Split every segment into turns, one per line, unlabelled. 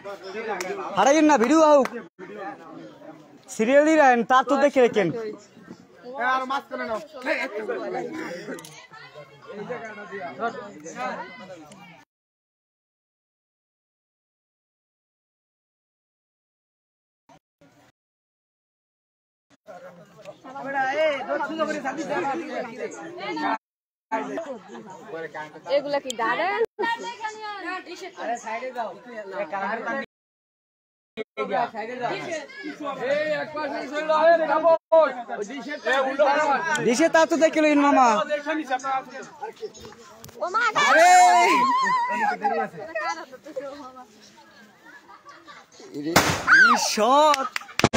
হারাইন না ভিডিও আও সিরিয়াল দি রান তা তো দেখে রাখেন
আর মাছ করে নাও এই জায়গাটা দিয়া বড়া এই দোষ সুন্দর করে সাথী
এগুলা কি দাঁড়ে
আরে সাইডে যাও
দিশে তা তো দেখে লইন মামা আরে ই শট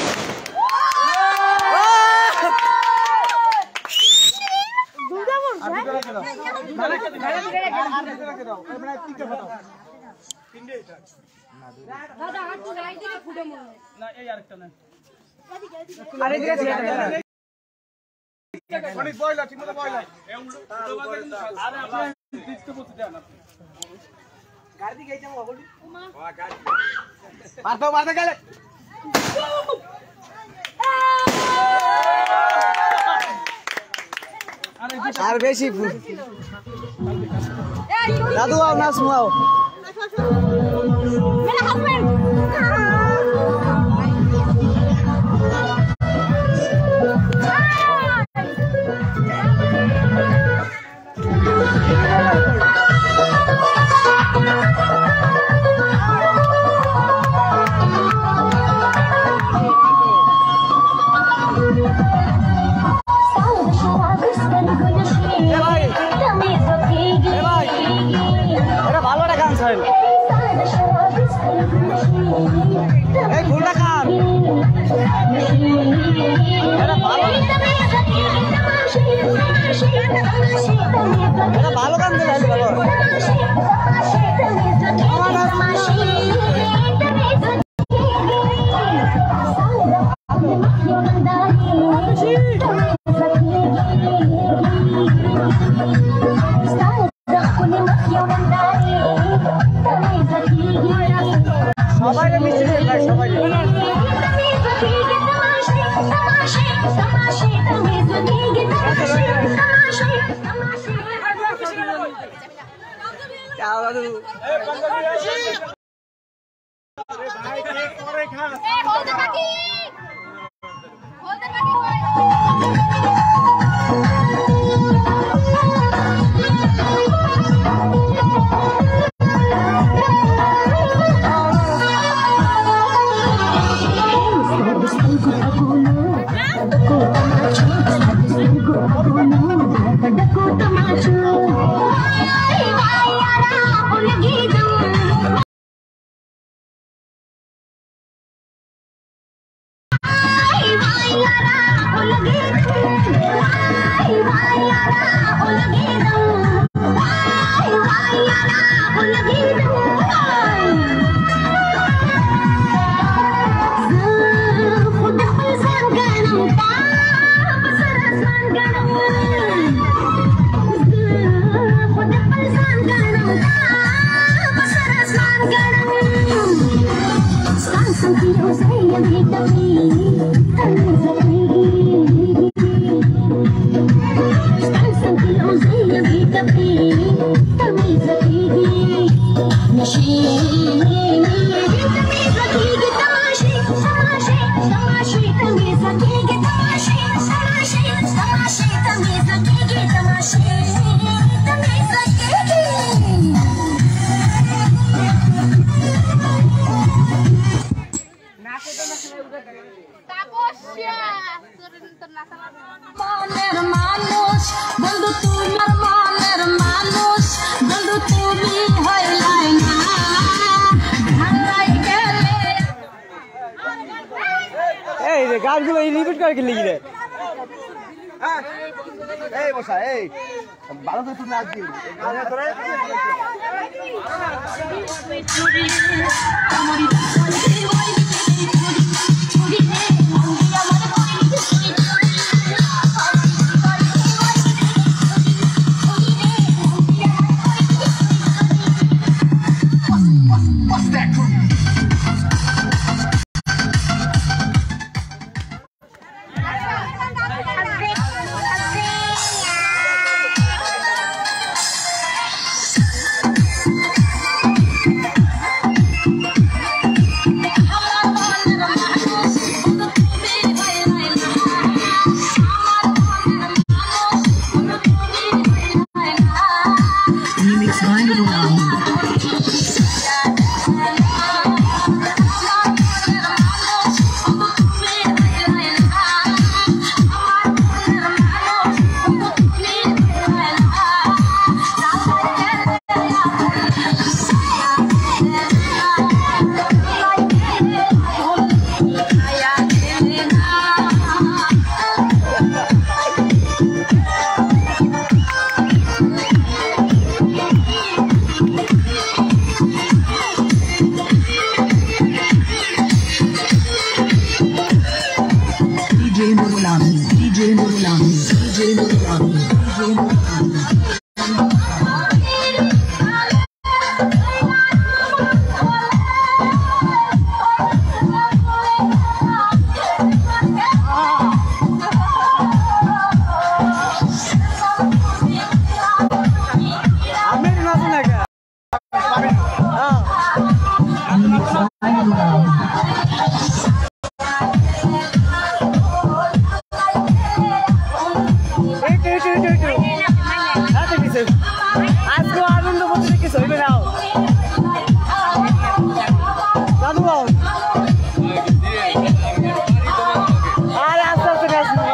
দাদা হাত রাইট দিকে ফুটে মনে
না এই আরেকটা না আরে দিকে অনেক বয়লা ঠিকমতো বয়লা এই উল্টো বাজে কিন্তু আরে আপনি দিতে বলতে দেন আপনি গাড়ি দিকে যাও বলি ওয়া গাড়ি মারতে গেলে
আর বেশি দাদু আও নাচ মুআও
मेरा हस्बैंड
এই ফুলটা খান এটা ভালো গান দিলে ভালো সবাই মিষ্টি দেয় সবাই গানগুলো রিপিট করে কি লিখলে এই বসা এই ভালো তো তুমি আজকে গানে ধরে
What's that crew?
আজকে আনন্দ করতে কিছু হইবে না দাদু আরে আস্তে আস্তে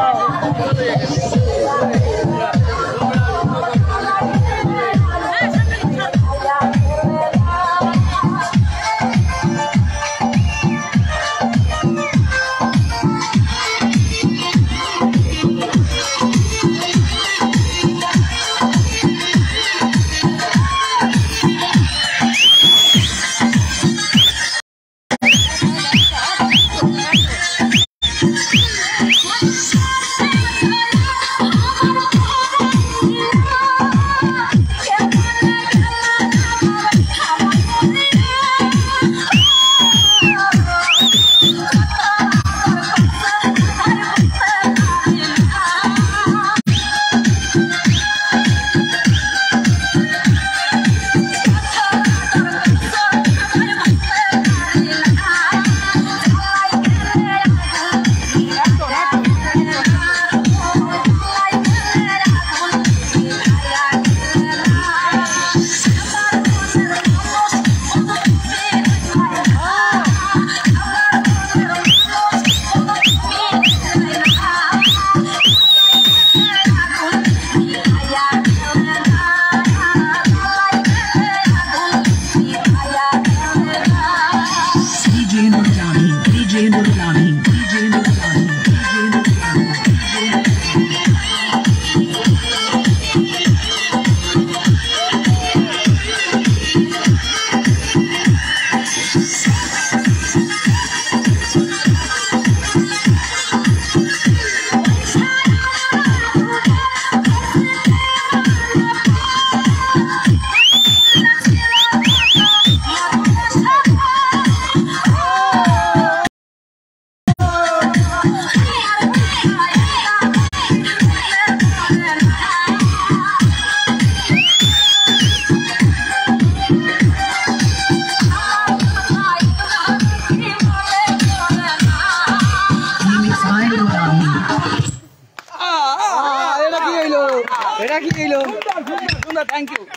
এটা কি হইলো সুন্দর থ্যাংক ইউ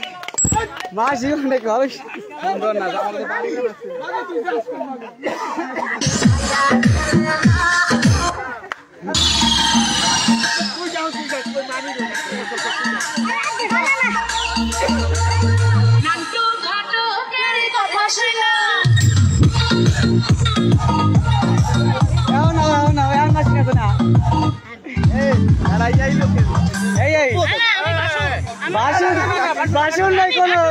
মাসি অনেক ভালো সুন্দর না আমাদের বাড়ি বাসন নাই কোনো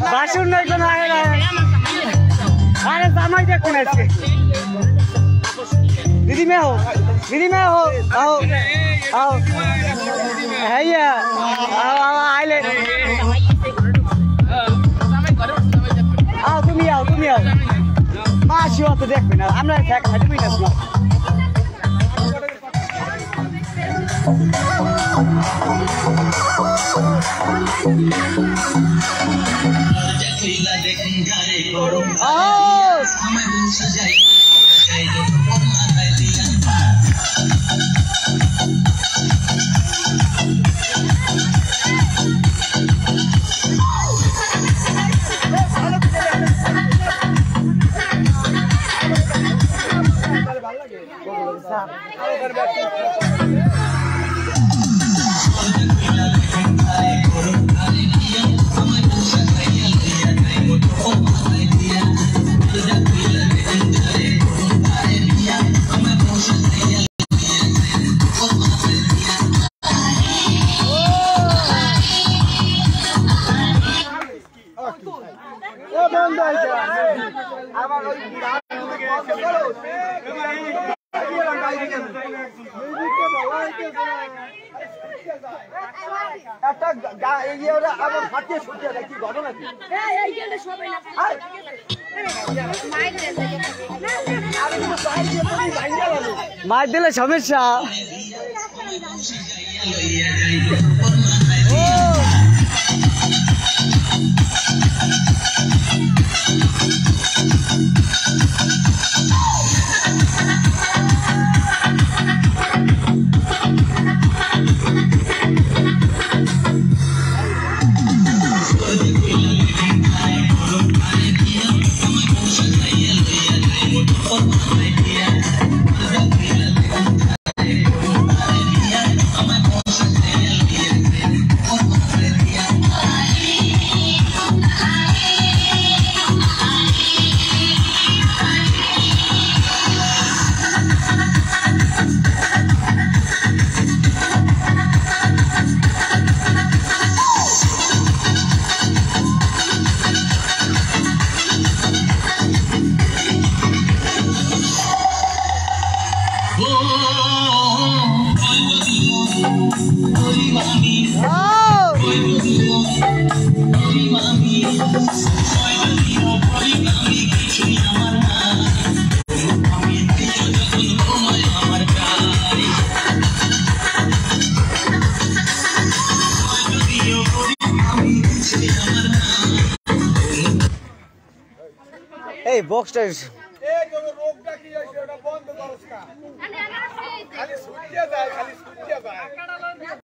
আরে জামাই দেখুন আজকে दीदी मैं हो आओ आओ हैया आओ आओ आइले आओ तुम आओ मासी हो तो देखबे ना আমরা এক খাইবই না মার দিলে সমস্যা এই বক্সটা
এই তোর রোগটা কি হইছে ওটা বন্ধ করস না খালি সুটিয়া যায়